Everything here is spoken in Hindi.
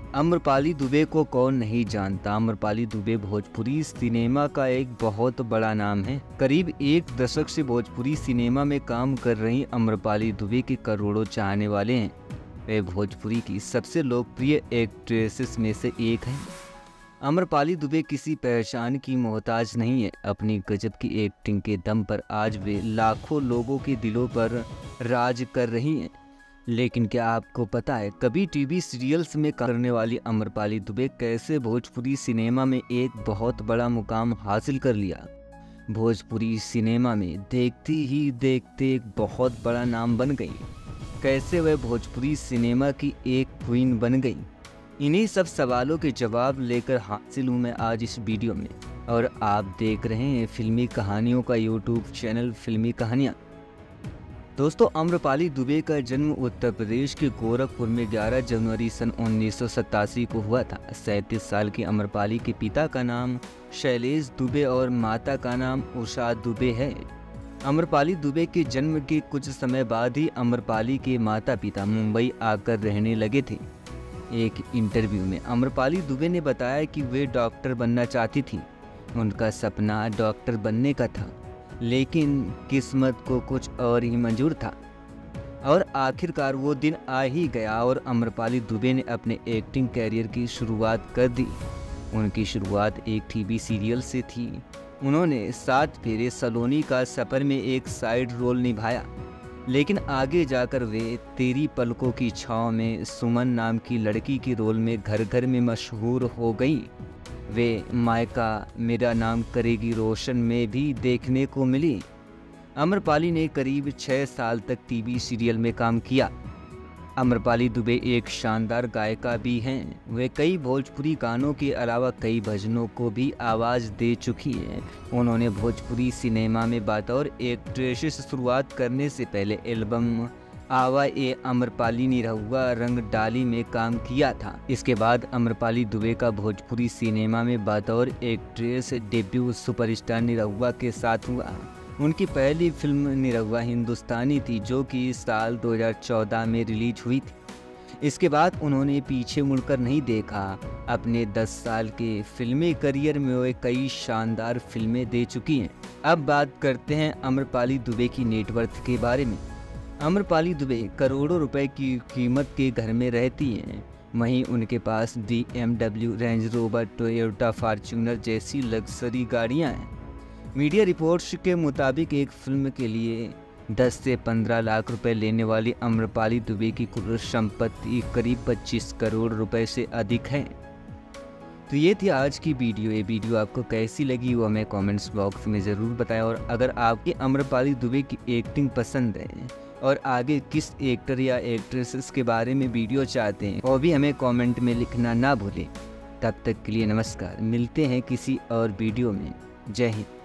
आम्रपाली दुबे को कौन नहीं जानता। आम्रपाली दुबे भोजपुरी सिनेमा का एक बहुत बड़ा नाम है। करीब एक दशक से भोजपुरी सिनेमा में काम कर रही आम्रपाली दुबे के करोड़ों चाहने वाले हैं। वे भोजपुरी की सबसे लोकप्रिय एक्ट्रेसेस में से एक हैं। आम्रपाली दुबे किसी पहचान की मोहताज नहीं है। अपनी गजब की एक्टिंग के दम पर आज वे लाखों लोगों के दिलों पर राज कर रही हैं। लेकिन क्या आपको पता है, कभी टीवी सीरियल्स में काम करने वाली आम्रपाली दुबे कैसे भोजपुरी सिनेमा में एक बहुत बड़ा मुकाम हासिल कर लिया। भोजपुरी सिनेमा में देखते ही देखते एक बहुत बड़ा नाम बन गई। कैसे वह भोजपुरी सिनेमा की एक क्वीन बन गई। इन्हीं सब सवालों के जवाब लेकर हासिल हूँ मैं आज इस वीडियो में, और आप देख रहे हैं फिल्मी कहानियों का यूट्यूब चैनल फिल्मी कहानियाँ। दोस्तों, आम्रपाली दुबे का जन्म उत्तर प्रदेश के गोरखपुर में 11 जनवरी सन 1987 को हुआ था। 37 साल की आम्रपाली के पिता का नाम शैलेश दुबे और माता का नाम उषा दुबे है। आम्रपाली दुबे के जन्म के कुछ समय बाद ही आम्रपाली के माता पिता मुंबई आकर रहने लगे थे। एक इंटरव्यू में आम्रपाली दुबे ने बताया कि वे डॉक्टर बनना चाहती थी। उनका सपना डॉक्टर बनने का था, लेकिन किस्मत को कुछ और ही मंजूर था। और आखिरकार वो दिन आ ही गया और आम्रपाली दुबे ने अपने एक्टिंग कैरियर की शुरुआत कर दी। उनकी शुरुआत एक टीवी सीरियल से थी। उन्होंने 7 फेरे, सलोनी का सफ़र में एक साइड रोल निभाया, लेकिन आगे जाकर वे तेरी पलकों की छाँव में सुमन नाम की लड़की के रोल में घर घर में मशहूर हो गई। वे मायका मेरा नाम करेगी रोशन में भी देखने को मिली। आम्रपाली ने करीब 6 साल तक टीवी सीरियल में काम किया। आम्रपाली दुबे एक शानदार गायिका भी हैं। वे कई भोजपुरी गानों के अलावा कई भजनों को भी आवाज़ दे चुकी हैं। उन्होंने भोजपुरी सिनेमा में बतौर एक्ट्रेस से शुरुआत करने से पहले एल्बम आवा ए आम्रपाली निरहुआ रंग डाली में काम किया था। इसके बाद आम्रपाली दुबे का भोजपुरी सिनेमा में बतौर एक्ट्रेस डेब्यू सुपरस्टार निरहुआ के साथ हुआ। उनकी पहली फिल्म निरहुआ हिंदुस्तानी थी, जो कि साल 2014 में रिलीज हुई थी। इसके बाद उन्होंने पीछे मुड़कर नहीं देखा। अपने 10 साल के फिल्मी करियर में वे कई शानदार फिल्में दे चुकी हैं। अब बात करते हैं आम्रपाली दुबे की नेटवर्थ के बारे में। आम्रपाली दुबे करोड़ों रुपए की कीमत के घर में रहती हैं। वहीं उनके पास BMW, Range Rover, Toyota Fortuner जैसी लग्जरी गाड़ियां हैं। मीडिया रिपोर्ट्स के मुताबिक एक फिल्म के लिए 10 से 15 लाख रुपए लेने वाली आम्रपाली दुबे की कुल संपत्ति करीब 25 करोड़ रुपए से अधिक है। तो ये थी आज की वीडियो। ये वीडियो आपको कैसी लगी वो हमें कमेंट्स बॉक्स में ज़रूर बताएं, और अगर आपकी आम्रपाली दुबे की एक्टिंग पसंद है और आगे किस एक्टर या एक्ट्रेसेस के बारे में वीडियो चाहते हैं वो भी हमें कमेंट में लिखना ना भूलें। तब तक के लिए नमस्कार। मिलते हैं किसी और वीडियो में। जय हिंद।